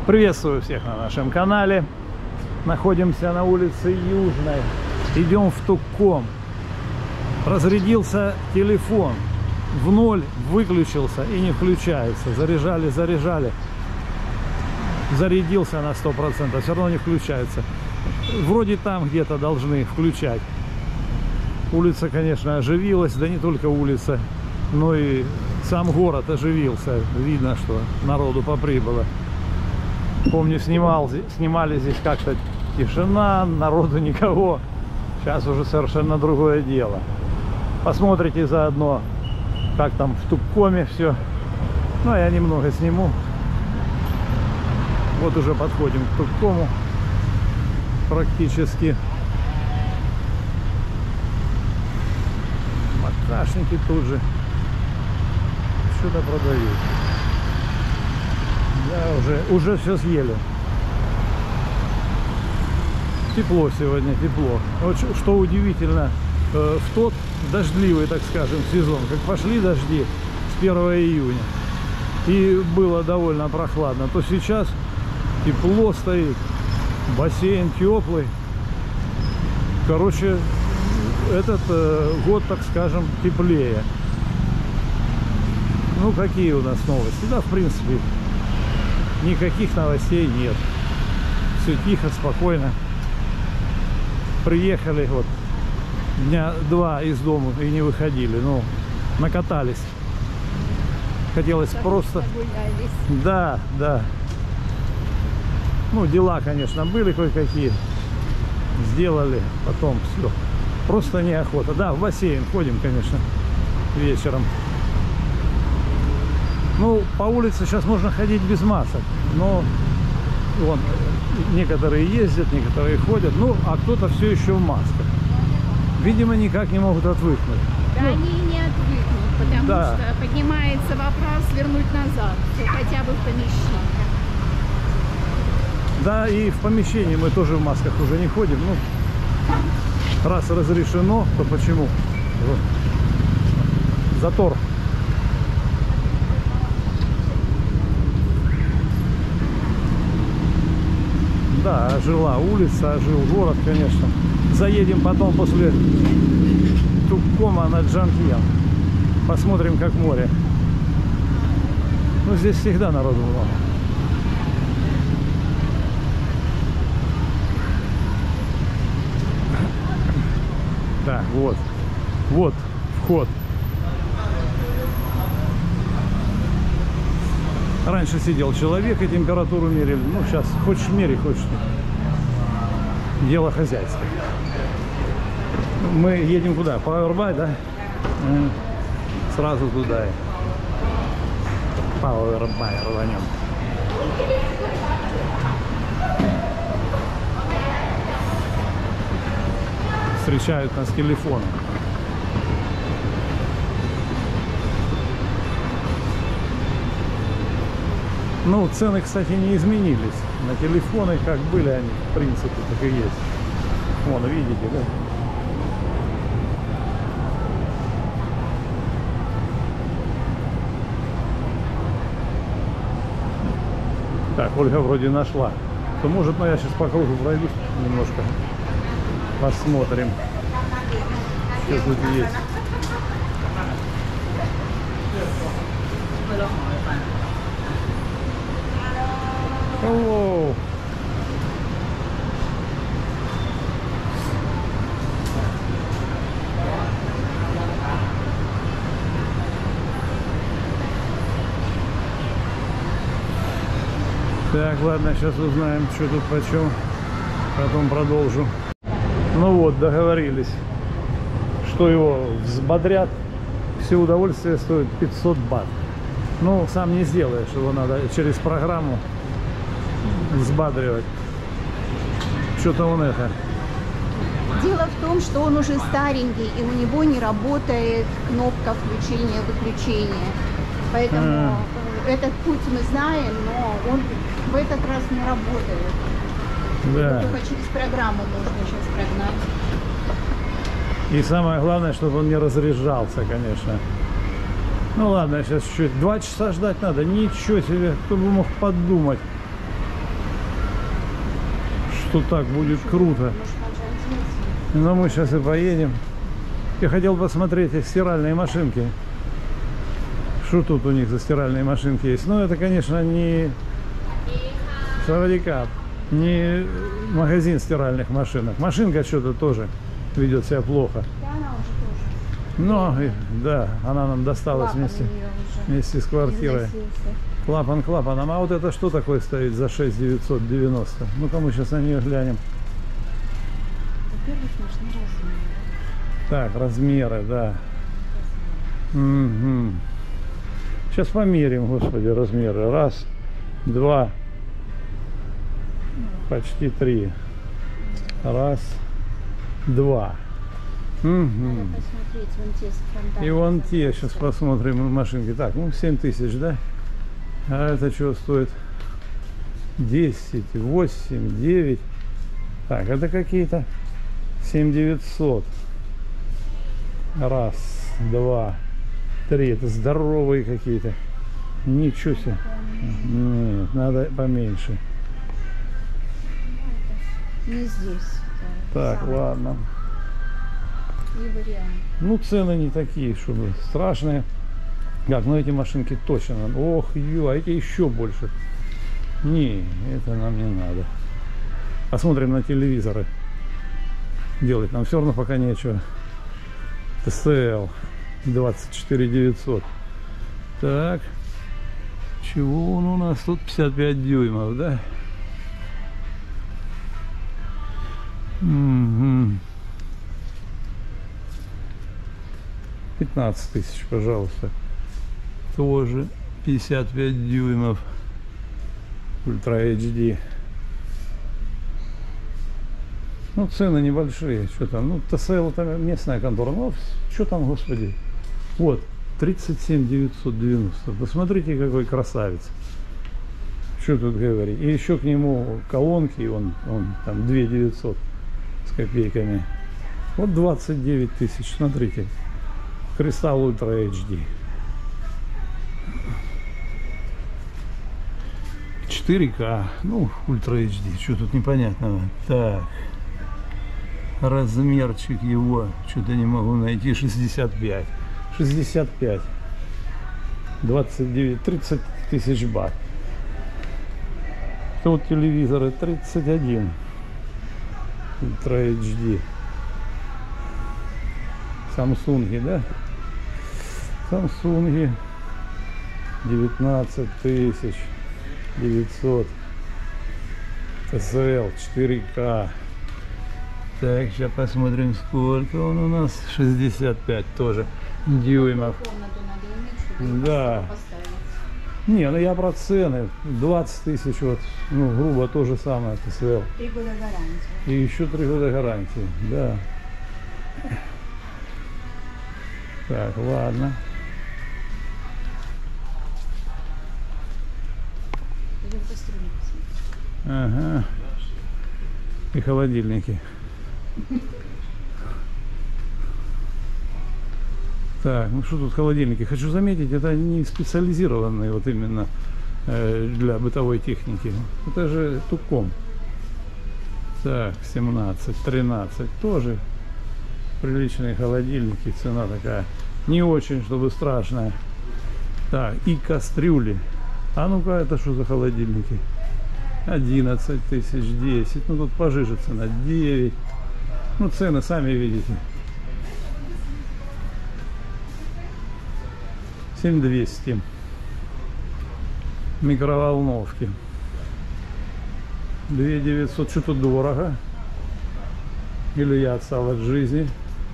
Приветствую всех на нашем канале. Находимся на улице Южной. Идем в Тукком. Разрядился телефон. В ноль выключился и не включается. Заряжали. Зарядился на 100%. Все равно не включается. Вроде там где-то должны включать. Улица, конечно, оживилась. Да не только улица, но и сам город оживился. Видно, что народу поприбыло. Помню, снимали здесь как-то тишина, народу никого. Сейчас уже совершенно другое дело. Посмотрите заодно, как там в Туккоме все. Ну, я немного сниму. Вот уже подходим к Туккому практически. Макашники тут же что-то продают. Да, уже все съели. Тепло сегодня, тепло. Вот что удивительно, в тот дождливый, так скажем, сезон, как пошли дожди с 1 июня, и было довольно прохладно, то сейчас тепло стоит, бассейн теплый. Короче, этот год, так скажем, теплее. Ну, какие у нас новости? Да, в принципе, никаких новостей нет. Все тихо, спокойно. Приехали вот дня 2 из дома и не выходили. Ну, накатались. Хотелось просто... Да. Ну, дела, конечно, были кое-какие. Сделали, потом все. Просто неохота. Да, в бассейн ходим, конечно, вечером. Ну, по улице сейчас можно ходить без масок, но вон, некоторые ездят, некоторые ходят, ну, а кто-то все еще в масках. Видимо, никак не могут отвыкнуть. Да, они не отвыкнут, потому что поднимается вопрос вернуть назад, хотя бы в помещение. Да, и в помещении мы тоже в масках уже не ходим. Ну, раз разрешено, то почему? Вот. Затор. Да, ожила улица, ожил город, конечно. Заедем потом после Туккома на Джанкиян. Посмотрим, как море. Ну, здесь всегда народу много. Так, вот вход. Раньше сидел человек и температуру мерили. Ну, сейчас хочешь мери, хочешь нет. Дело хозяйское. Мы едем куда? По Ауэрбай, да? Сразу туда. По Ауэрбай рванем. Встречают нас телефоном. Ну, цены, кстати, не изменились. На телефоны как были они, в принципе, так и есть. Вон, видите, да? Так, Ольга вроде нашла. То может, но я сейчас по кругу пройдусь немножко. Посмотрим, что тут есть. О! Так, ладно, сейчас узнаем, что тут почем. Потом продолжу. Ну вот, договорились, что его взбодрят. Все удовольствие стоит 500 бат. Ну, сам не сделаешь, его надо через программу взбадривать. Что-то он это. Дело в том, что он уже старенький, и у него не работает кнопка включения-выключения. Поэтому этот путь мы знаем, но он в этот раз не работает. Да. Только через программу можно сейчас прогнать. И самое главное, чтобы он не разряжался, конечно. Ну ладно, сейчас чуть-чуть. 2 часа ждать надо. Ничего себе, кто бы мог подумать. что так будет круто. Но мы сейчас и поедем. Я хотел посмотреть их стиральные машинки. Что тут у них за стиральные машинки есть? Ну, это, конечно, не Савадикап, не магазин стиральных машинок. Машинка что-то тоже ведет себя плохо. Да, она уже тоже. Но, да, она нам досталась Клапан вместе, у неё уже вместе с квартирой. износился. Клапан клапаном. А вот это что такое стоит за 6990? Ну-ка мы сейчас на нее глянем. Во-первых, нужны размеры. Так, размеры, да. Угу. Сейчас померим, господи, размеры. Раз, два, почти три. Раз, два. Угу. Надо посмотреть вон те с фронтами. И вон те, сейчас посмотрим машинки. Так, ну 7000, да? А это что стоит? 10, 8, 9. Так, это какие-то 7900. Раз, два, три. Это здоровые какие-то. Ничего себе. Нет, надо поменьше. Не здесь. Так, Самый. ладно. Не вариант. Ну, цены не такие, чтобы страшные. Как, ну эти машинки точно. Ох, ё, а эти еще больше. Не, это нам не надо. Посмотрим на телевизоры. Делать нам все равно пока нечего. ТСЛ 24900. Так. Чего он у нас тут? 55 дюймов, да? Угу. 15 тысяч, пожалуйста. Тоже 55 дюймов. Ультра HD. Ну, цены небольшие. Что там? Ну, ТСЛ это местная контора. Ну, что там, господи? Вот, 37 990. Посмотрите, какой красавец. Что тут говорить? И еще к нему колонки, он там 2 900 с копейками. Вот 29 тысяч, смотрите. Кристалл Ультра HD. 4К, ну, Ультра HD, что тут непонятного. Так, размерчик его, что-то не могу найти, 65. 65. 29, 30 тысяч бат. Тут телевизоры 31. Ультра HD. Самсунги, да? Самсунги 19 тысяч 900. ТСЛ 4К. Так, сейчас посмотрим, сколько он у нас. 65 тоже дюймов. Комнату надо иметь, чтобы Да. поставить. Не, ну я про цены. 20 тысяч, вот, ну, грубо то же самое ТСЛ. 3 года гарантии. И еще 3 года гарантии, да. Так, ладно. Идем по струнам посмотрим. Ага. И холодильники. Так, ну что тут холодильники? Хочу заметить, это не специализированные вот именно для бытовой техники. Это же Туком. Так, 17, 13. Тоже приличные холодильники. Цена такая не очень, чтобы страшная. Так, и кастрюли. А ну-ка, это что за холодильники? 11 тысяч, 10. Ну тут пожиже цена, 9. Ну цены сами видите. 7200. Микроволновки 2900. Что тут дорого? Или я отстал от жизни?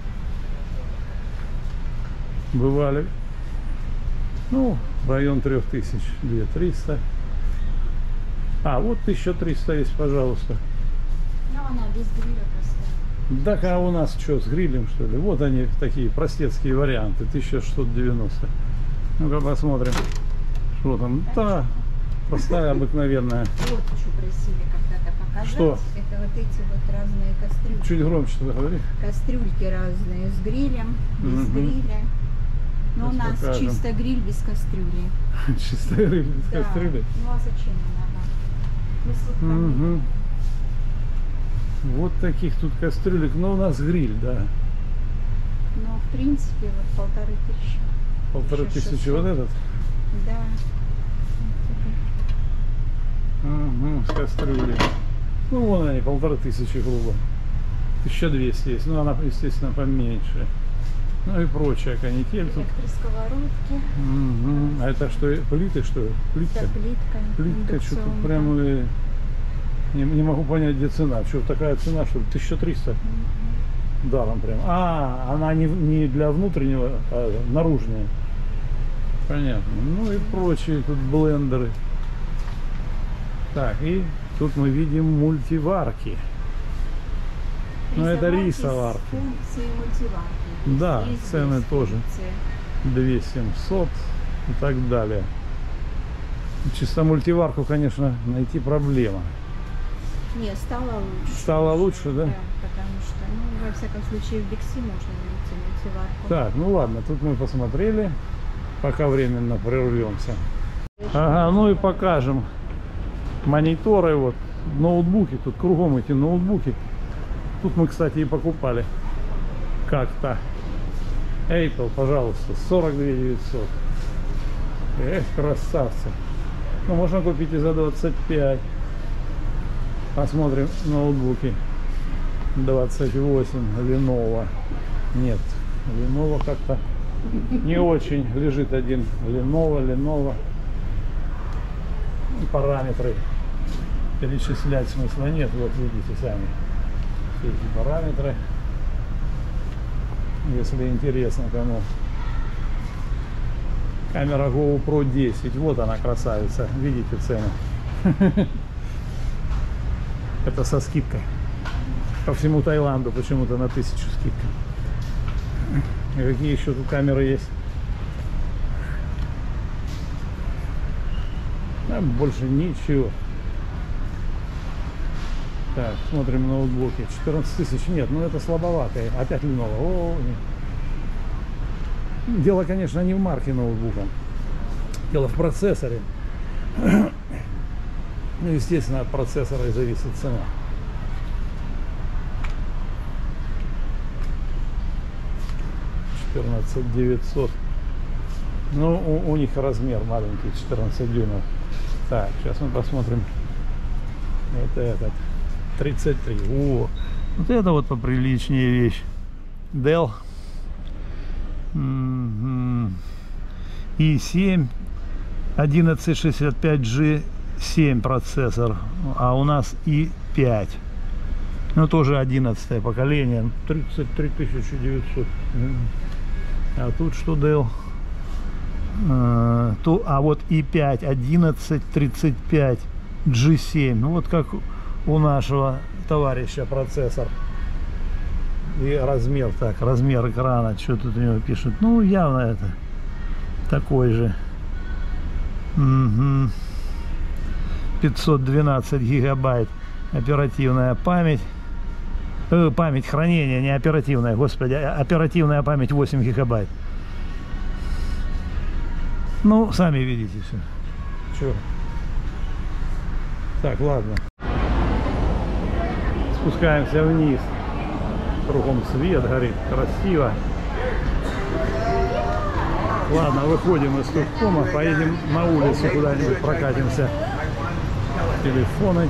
Бывали. Ну, район 3000. 2300. А, вот 1300 есть, пожалуйста. Ну, она без гриля поставила. Так, а у нас что, с грилем, что ли? Вот они, такие простецкие варианты. 1690. Ну-ка посмотрим, что там. Да, простая, обыкновенная. Вот еще просили когда-то показать. Что? Это вот эти вот разные кастрюльки. Чуть громче говори. Кастрюльки разные с грилем, без Мгм. гриля. Но у Сейчас нас покажем. чисто гриль без кастрюли. Чистая рыба без Да. кастрюли. Ну а зачем она нам? Мы с лутками. Мгм. Вот таких тут кастрюлек. Но у нас гриль, да. Но в принципе вот 1500. 1500 вот этот. Да. Угу, с кастрюлей. Ну вон они, 1500 грубо. 1200 есть. Ну она, естественно, поменьше. Ну и прочая канитель тут. Электросковородки. Угу. А это что, плиты, что ли? Плитка? Да, плитка. Плитка, что-то индукционная. прям не могу понять, где цена. Что такая цена, что ли? 1300? Даром прям. А, она не для внутреннего, а наружная. Понятно. Ну и прочие тут блендеры. Так, и тут мы видим мультиварки. Ну это рисоварки. С функцией мультиварки. Да, Есть цены без тоже. функции. 2700 и так далее. Чисто мультиварку, конечно, найти проблема. Не, стало лучше. Стало лучше, да? Да, потому что, ну, во всяком случае, в Бикси можно найти мультиварку. Так, ну ладно, тут мы посмотрели. Пока временно прервемся. Ага, ну и покажем мониторы, вот, ноутбуки. Тут кругом эти ноутбуки. Тут мы, кстати, и покупали как-то. Apple, пожалуйста, 42 900. Эх, красавцы. Ну, можно купить и за 25. Посмотрим ноутбуки. 28 Lenovo. Нет, Lenovo как-то не очень. Лежит один Lenovo. Параметры перечислять смысла нет. Вот видите сами все эти параметры, если интересно кому. Камера GoPro 10, вот она, красавица, видите цены. Это со скидкой по всему Таиланду, почему-то на 1000 скидка. И какие еще тут камеры есть? А больше ничего. Так, смотрим ноутбуки. 14 000. Нет, ну это слабовато. Опять Lenovo. О, нет. Дело, конечно, не в марке ноутбука. Дело в процессоре. Ну, естественно, от процессора и зависит цена. $14 900. Ну, у них размер маленький, 14 дюймов. Так, сейчас мы посмотрим. Это этот 33. О, вот это вот поприличнее вещь. Dell i7 1165G7 процессор, а у нас i5. Ну тоже 11 поколение, 33 900. А тут что Dell? А вот i5 1135 G7. Ну вот как у нашего товарища процессор. И размер, так, размер экрана, что тут у него пишут. Ну явно это такой же. 512 гигабайт оперативная память. Память хранения, не оперативная, господи, оперативная память 8 гигабайт. Ну, сами видите все. Чё? Так, ладно. Спускаемся вниз. Кругом свет горит, красиво. Ладно, выходим из Туккома, поедем на улицу куда-нибудь, прокатимся. Телефоны.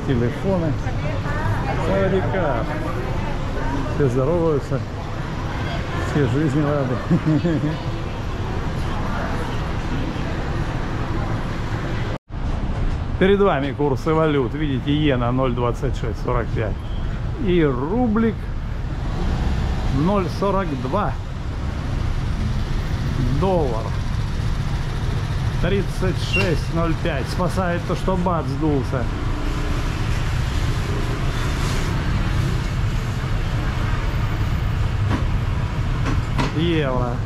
Савадика. Все здороваются. Все жизни рады. Перед вами курсы валют. Видите, иена 0,2645. И рублик 0,42. Доллар 36,05. Спасает то, что бат сдулся. Евро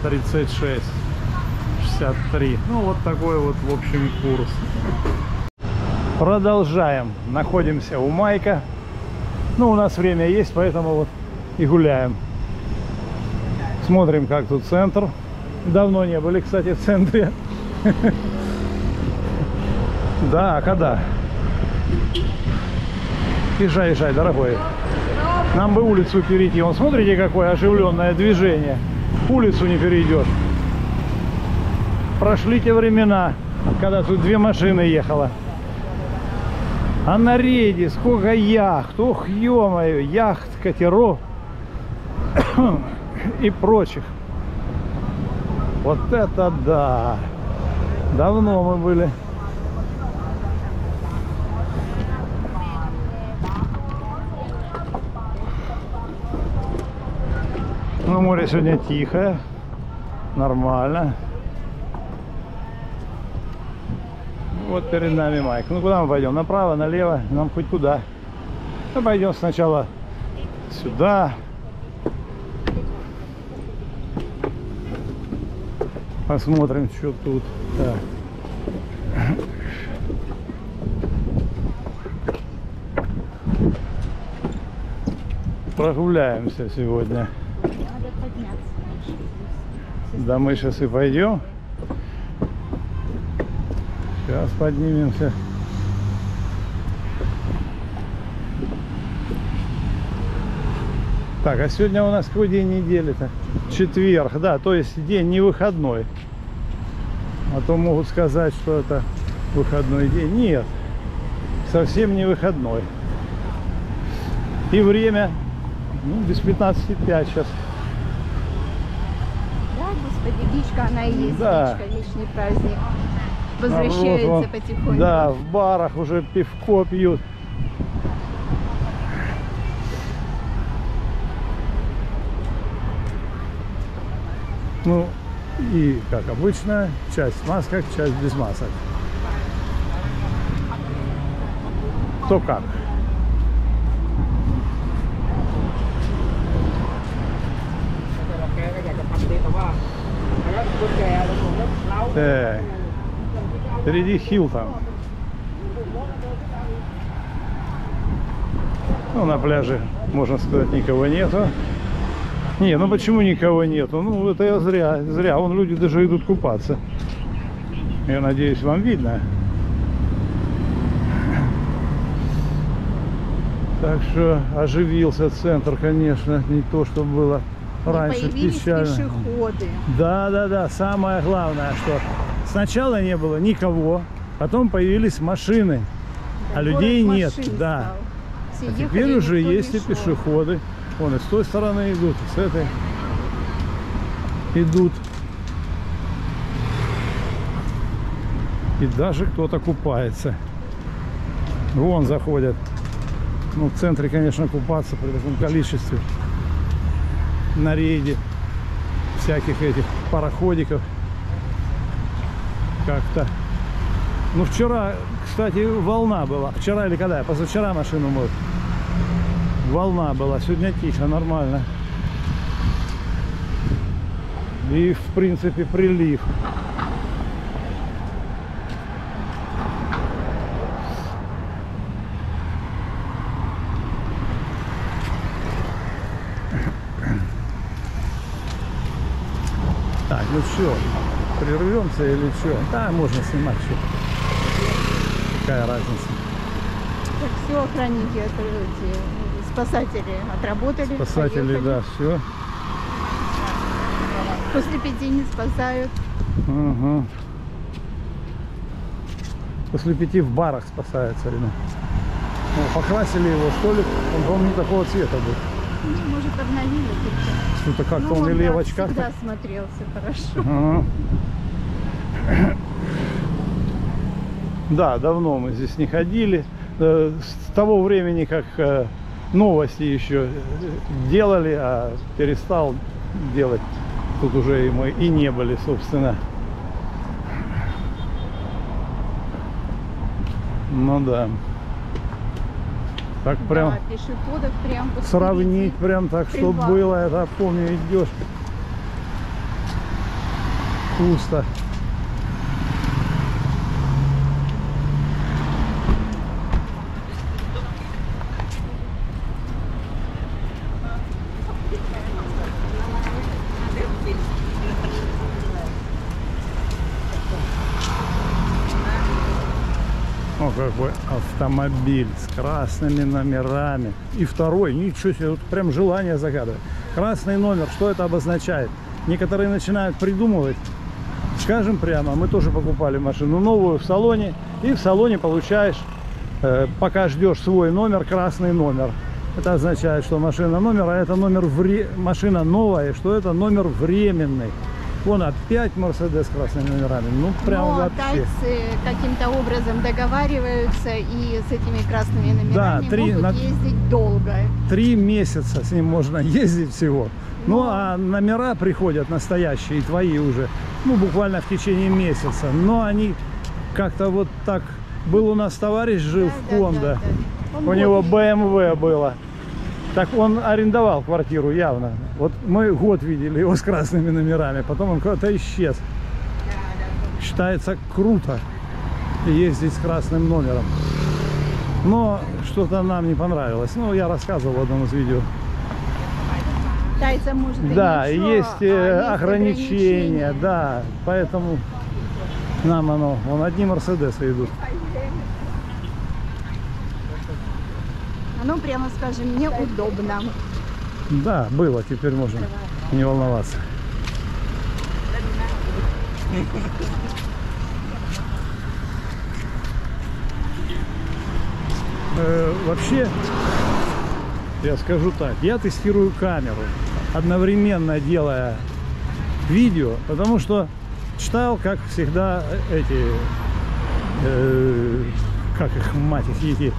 36,63. Ну вот такой вот в общем курс. Продолжаем. Находимся у Майка. Ну, у нас время есть, поэтому вот и гуляем. Смотрим, как тут центр. Давно не были, кстати, в центре. Да, когда? Езжай, дорогой. Нам бы улицу перейти. Вон, смотрите, какое оживленное движение. Улицу не перейдешь. Прошли те времена, когда тут 2 машины ехало. А на рейде сколько яхт. Ох, ё-моё, яхт, катеров и прочих. Вот это да. Давно мы были. Ну, море сегодня тихое, нормально. Вот перед нами Майк. Ну, куда мы пойдем? Направо, налево? Нам хоть куда. Мы пойдем сначала сюда. Посмотрим, что тут. Так. Прогуляемся сегодня. Надо подняться. Да, мы сейчас и пойдем. Сейчас поднимемся. Так, а сегодня у нас какой день недели-то? Четверг, да, то есть день не выходной. А то могут сказать, что это выходной день. Нет, совсем не выходной. И время, ну, без 15:05 сейчас. Да, господи, бичка, она и есть Да. бичка, вечный праздник. Возвращается Народ, потихоньку. да, в барах уже пивко пьют. Ну, и, как обычно, часть в масках, часть без масок. Кто как. Так. Впереди Хилтон. Ну, на пляже, можно сказать, никого нету. Не, ну почему никого нету? Ну, это я зря. Зря. Вон люди даже идут купаться. Я надеюсь, вам видно. Так что оживился центр, конечно, не то, что было раньше. Появились Печально. пешеходы. Да. Самое главное, что сначала не было никого, потом появились машины, а Город людей нет. машин Да. стал. Все А ехали, теперь уже никто не есть и шел. пешеходы. Вон и с той стороны идут, и с этой идут. И даже кто-то купается. Вон заходят. Ну, в центре, конечно, купаться при таком количестве на рейде всяких этих пароходиков как-то. Ну, вчера, кстати, волна была. Вчера или когда? Позавчера машину мыл. Волна была. Сегодня тихо, нормально. И, в принципе, прилив. Так, ну что, прервемся или что? Да, можно снимать что. Какая разница? Так, все, охранники, эти спасатели отработали. Спасатели, поехали. да, все. После 5 не спасают. Угу. После 5 в барах спасаются, ребят. Ну, покрасили его, столик, он, по-моему, не такого цвета был. Ну, может, обновили только. Что-то как-то Ну, он или да, в очках. всегда смотрелся хорошо. Ага. Да, давно мы здесь не ходили. С того времени, как новости еще делали, а перестал делать, тут уже и мы и не были, собственно. Ну да. Так прям Да, пешеходов прям вот сравнить, впереди. прям так, что Прибавка. было, это помню, идешь. Пусто. О, какой автомобиль с красными номерами. И второй, ничего себе, вот прям желание загадывает. Красный номер, что это обозначает? Некоторые начинают придумывать. Скажем прямо, мы тоже покупали машину новую в салоне. И в салоне получаешь, пока ждешь свой номер, красный номер. Это означает, что машина номер, а это номер машина новая, что это номер временный. Вон опять Мерседес с красными номерами. Ну прям Но вообще. тайцы каким-то образом договариваются и с этими красными номерами могут ездить долго. 3 месяца с ним можно ездить всего. Ну а номера приходят настоящие, твои уже, ну буквально в течение месяца. Но они как-то вот так. Был у нас товарищ, жил в Honda. У него BMW было. Так он арендовал квартиру явно. Вот мы год видели его с красными номерами. Потом он куда-то исчез. Считается круто ездить с красным номером. Но что-то нам не понравилось. Ну, я рассказывал в одном из видео. Тайцам, может, Да, ничего, есть ограничения. Да, поэтому нам оно... Вон одни Мерседесы идут. Оно, прямо скажем, неудобно. Да, было, теперь можно не волноваться. Вообще, я скажу так, я тестирую камеру, одновременно делая видео, потому что читал, как всегда, эти, как их, мать их, эти...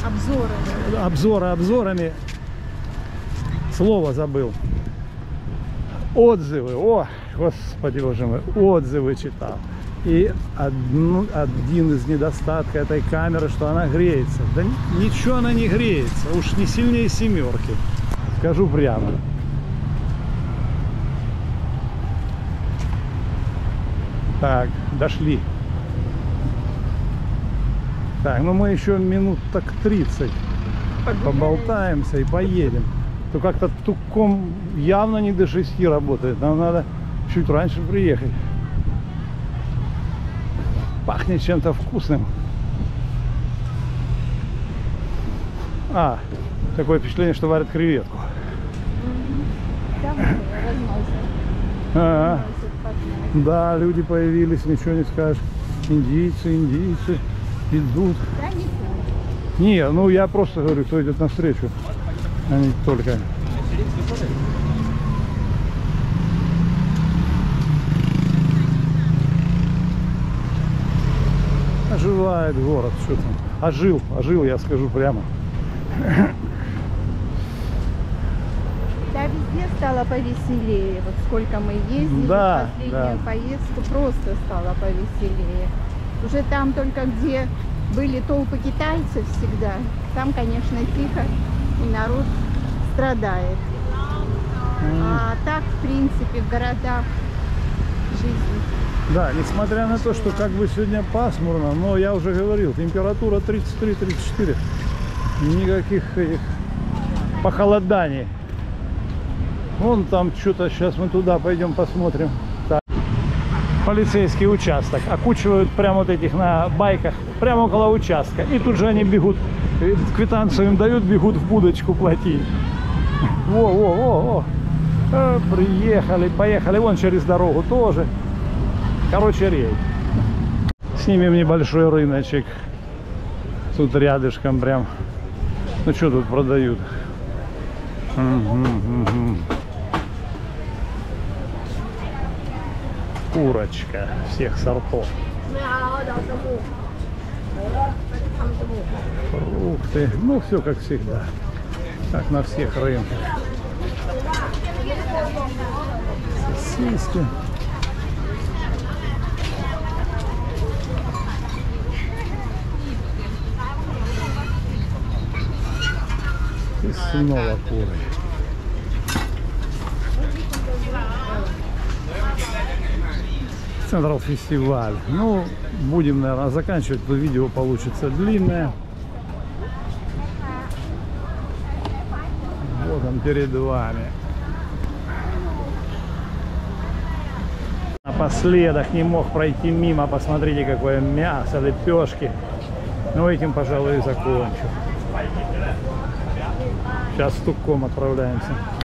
Обзорами. Слово забыл. Отзывы. О, господи боже мой. Отзывы читал. И один из недостатков этой камеры, что она греется. Да ничего она не греется. Уж не сильнее семерки. Скажу прямо. Так, дошли. Так, ну мы еще минут так 30 поболтаемся и поедем. То как-то Туком явно не до 6 работает. Нам надо чуть раньше приехать. Пахнет чем-то вкусным. Такое впечатление, что варят креветку. Да, люди появились, ничего не скажешь. Индийцы идут. Не, ну я просто говорю, кто идет навстречу, а не только. Оживает город, что там. Ожил, я скажу прямо. Да, везде стало повеселее. Вот сколько мы ездили, да, в последнюю поездку просто стало повеселее. Уже там только где были толпы китайцев всегда, там, конечно, тихо и народ страдает. А так, в принципе, в городах жизнь. Да, несмотря на то, что как бы сегодня пасмурно, но я уже говорил, температура 33-34. Никаких этих похолоданий. Вон там что-то, сейчас мы туда пойдем посмотрим. Так. Полицейский участок. Окучивают прямо вот этих на байках, прямо около участка. И тут же они бегут, квитанцию им дают, бегут в будочку платить. Во. Приехали, поехали. Вон через дорогу тоже. Короче, рейд. Снимем небольшой рыночек. Тут рядышком прям. Ну что тут продают? Курочка всех сортов. Фрукты. Ну все как всегда. Как на всех рынках. Сосиски. И снова куры. Централ фестиваль. Ну, будем, наверное, заканчивать. То видео получится длинное. Вот он перед вами. Напоследок не мог пройти мимо. Посмотрите, какое мясо, лепешки. Ну, этим, пожалуй, и закончу. Сейчас в Тукком отправляемся.